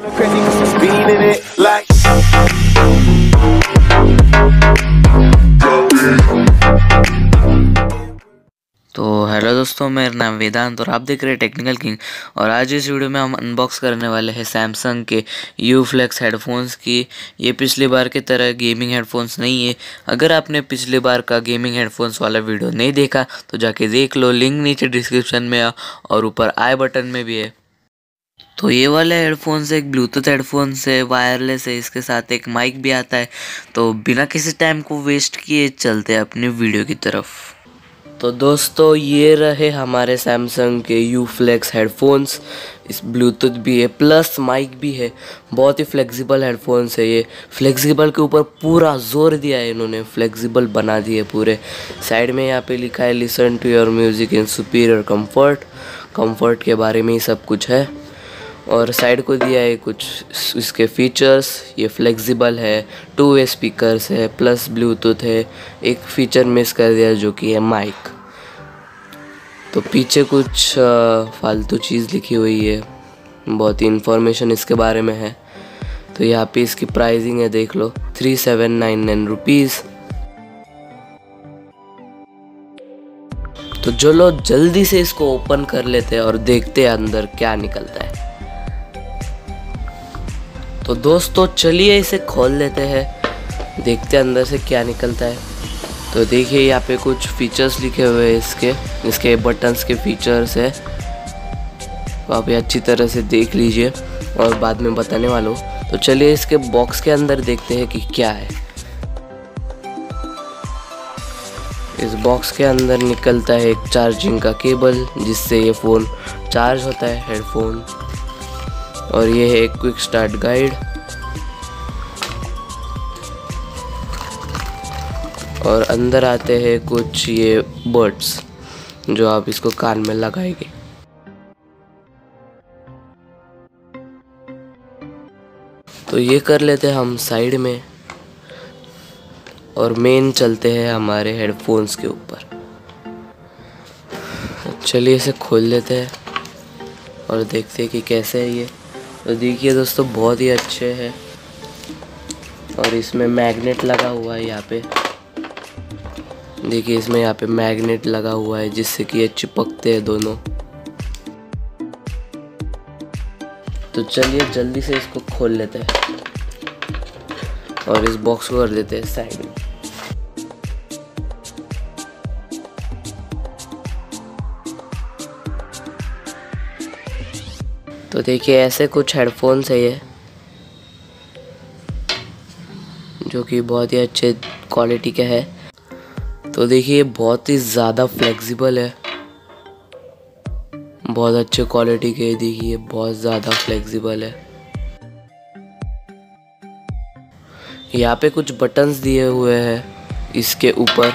तो हेलो दोस्तों, मेरा नाम वेदांत और आप देख रहे हैं टेक्निकल किंग। और आज इस वीडियो में हम अनबॉक्स करने वाले हैं सैमसंग के U-Flex हेडफोन्स की। ये पिछली बार की तरह गेमिंग हेडफोन्स नहीं है। अगर आपने पिछली बार का गेमिंग हेडफोन्स वाला वीडियो नहीं देखा तो जाके देख लो, लिंक नीचे डिस्क्रिप्शन में और ऊपर आई बटन में भी है। तो ये वाले हेडफोन्स एक ब्लूटूथ हेडफोन्स है, वायरलेस है, इसके साथ एक माइक भी आता है। तो बिना किसी टाइम को वेस्ट किए चलते हैं अपनी वीडियो की तरफ। तो दोस्तों, ये रहे हमारे सैमसंग के U-Flex हेडफोन्स। इस ब्लूटूथ भी है प्लस माइक भी है। बहुत ही फ्लेक्सिबल हेडफोन्स है ये। फ्लेक्सिबल के ऊपर पूरा जोर दिया है इन्होंने, फ्लेक्सिबल बना दिए पूरे। साइड में यहाँ पे लिखा है listen to your music in superior comfort. Comfort के बारे में ही सब कुछ है। और साइड को दिया है कुछ इसके फीचर्स। ये फ्लेक्सिबल है, 2 वे स्पीकर्स है, प्लस ब्लूटूथ है। एक फीचर मिस कर दिया जो कि है माइक। तो पीछे कुछ फालतू चीज़ लिखी हुई है, बहुत ही इन्फॉर्मेशन इसके बारे में है। तो यहाँ पे इसकी प्राइसिंग है, देख लो, 3799 रुपीज़। तो चलो जल्दी से इसको ओपन कर लेते हैं और देखते हैं अंदर क्या निकलता है। तो दोस्तों चलिए इसे खोल लेते हैं, देखते हैं अंदर से क्या निकलता है। तो देखिए यहाँ पे कुछ फीचर्स लिखे हुए हैं इसके बटन्स के फीचर्स है। तो आप ये अच्छी तरह से देख लीजिए और बाद में बताने वाला हूँ। तो चलिए इसके बॉक्स के अंदर देखते हैं कि क्या है। इस बॉक्स के अंदर निकलता है एक चार्जिंग का केबल, जिससे ये फ़ोन चार्ज होता है, हेडफोन। और ये है एक क्विक स्टार्ट गाइड। और अंदर आते हैं कुछ ये बड्स जो आप इसको कान में लगाएंगे। तो ये कर लेते हैं हम साइड में और मेन चलते हैं हमारे हेडफोन्स के ऊपर। चलिए इसे खोल लेते हैं और देखते हैं कि कैसे है ये। तो देखिए दोस्तों, बहुत ही अच्छे हैं। और इसमें मैग्नेट लगा हुआ है यहाँ पे। देखिए इसमें यहाँ पे मैग्नेट लगा हुआ है जिससे कि ये चिपकते हैं दोनों। तो चलिए जल्दी से इसको खोल लेते हैं और इस बॉक्स को कर देते हैं साइड में। तो देखिए ऐसे कुछ हेडफोन्स है ये, जो कि बहुत ही अच्छे क्वालिटी के है। तो देखिए ये बहुत ही ज़्यादा फ्लेक्सिबल है, बहुत अच्छे क्वालिटी के। देखिए बहुत ज़्यादा फ्लेक्सिबल है। यहाँ पे कुछ बटन्स दिए हुए हैं इसके ऊपर।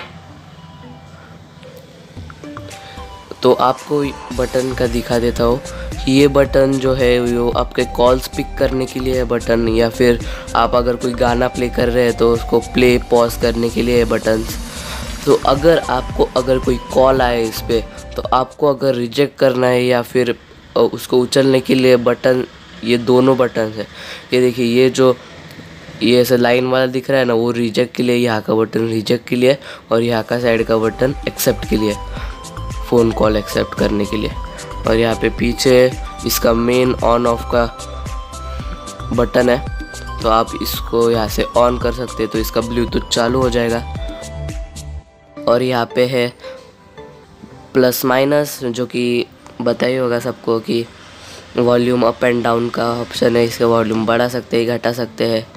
तो आपको बटन का दिखा देता हूँ। ये बटन जो है वो आपके कॉल्स पिक करने के लिए है बटन, या फिर आप अगर कोई गाना प्ले कर रहे हैं तो उसको प्ले पॉज करने के लिए है बटन्स। तो अगर कोई कॉल आए इस पर, तो आपको अगर रिजेक्ट करना है या फिर उसको उछलने के लिए बटन, ये दोनों बटन है। ये देखिए ये ऐसे लाइन वाला दिख रहा है ना, वो रिजेक्ट के लिए, यहाँ का बटन रिजेक्ट के लिए, और यहाँ का साइड का बटन एक्सेप्ट के लिए, फ़ोन कॉल एक्सेप्ट करने के लिए। और यहाँ पे पीछे इसका मेन ऑन ऑफ का बटन है। तो आप इसको यहाँ से ऑन कर सकते हैं तो इसका ब्लूटूथ चालू हो जाएगा। और यहाँ पे है प्लस माइनस, जो कि बताइए होगा सबको कि वॉल्यूम अप एंड डाउन का ऑप्शन है। इसका वॉल्यूम बढ़ा सकते हैं, घटा सकते हैं।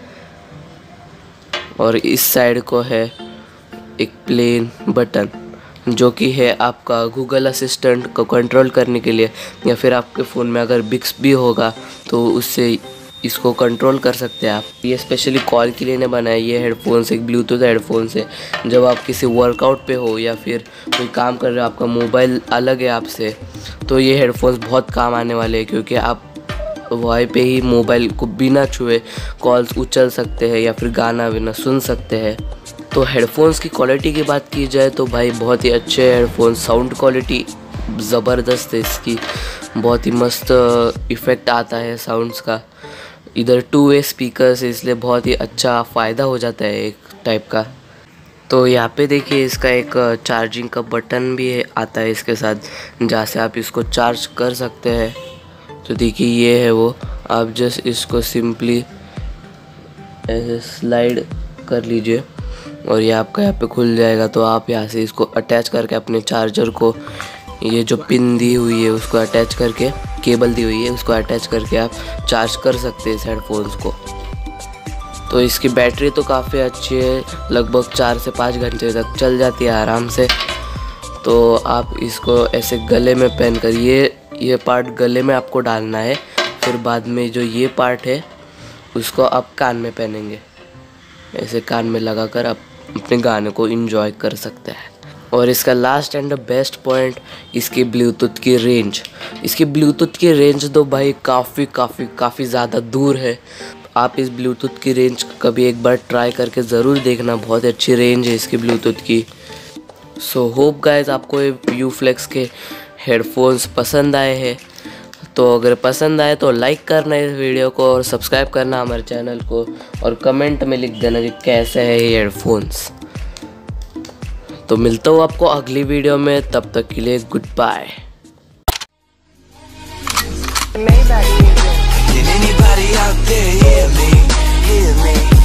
और इस साइड को है एक प्लेन बटन, जो कि है आपका गूगल असिस्टेंट को कंट्रोल करने के लिए, या फिर आपके फ़ोन में अगर बिक्सबी होगा तो उससे इसको कंट्रोल कर सकते हैं आप। ये स्पेशली कॉल के लिए नहीं बना है। ये हेडफोन्स एक ब्लूटूथ हेडफोन्स है। जब आप किसी वर्कआउट पे हो या फिर कोई काम कर रहे हो, आपका मोबाइल अलग है आपसे, तो ये हेडफोन्स बहुत काम आने वाले हैं, क्योंकि आप वहीं पे ही मोबाइल को बिना छुए कॉल्स उछल सकते हैं या फिर गाना बिना सुन सकते हैं। तो हेडफोन्स की क्वालिटी की बात की जाए तो भाई बहुत ही अच्छे हेडफोन्स। साउंड क्वालिटी ज़बरदस्त है इसकी, बहुत ही मस्त इफ़ेक्ट आता है साउंड्स का। इधर 2 वे स्पीकर्स, इसलिए बहुत ही अच्छा फ़ायदा हो जाता है एक टाइप का। तो यहाँ पे देखिए इसका एक चार्जिंग का बटन भी आता है इसके साथ, जहाँ से आप इसको चार्ज कर सकते हैं। तो देखिए ये है वो, आप जस्ट इसको सिंपली ऐसे स्लाइड कर लीजिए और ये आपका यहाँ पे खुल जाएगा। तो आप यहाँ से इसको अटैच करके अपने चार्जर को, ये जो पिन दी हुई है उसको अटैच करके, केबल दी हुई है उसको अटैच करके आप चार्ज कर सकते हैं इस हेडफोन्स को। तो इसकी बैटरी तो काफ़ी अच्छी है, लगभग 4 से 5 घंटे तक चल जाती है आराम से। तो आप इसको ऐसे गले में पहन कर, ये पार्ट गले में आपको डालना है, फिर बाद में जो ये पार्ट है उसको आप कान में पहनेंगे। ऐसे कान में लगाकर आप अपने गाने को एंजॉय कर सकते हैं। और इसका last and the best point, इसकी ब्लूटूथ की रेंज। इसकी ब्लूटूथ की रेंज तो भाई काफ़ी ज़्यादा दूर है। आप इस ब्लूटूथ की रेंज कभी एक बार ट्राई करके ज़रूर देखना, बहुत अच्छी रेंज है इसकी ब्लूटूथ की। सो होप गाइज आपको ये यूफ्लेक्स के हेडफोन्स पसंद आए हैं। तो अगर पसंद आए तो लाइक करना इस वीडियो को और सब्सक्राइब करना हमारे चैनल को, और कमेंट में लिख देना कि कैसे है ये हेडफोन्स। तो मिलता हूँ आपको अगली वीडियो में, तब तक के लिए goodbye. Can anybody out there hear me? Hear me?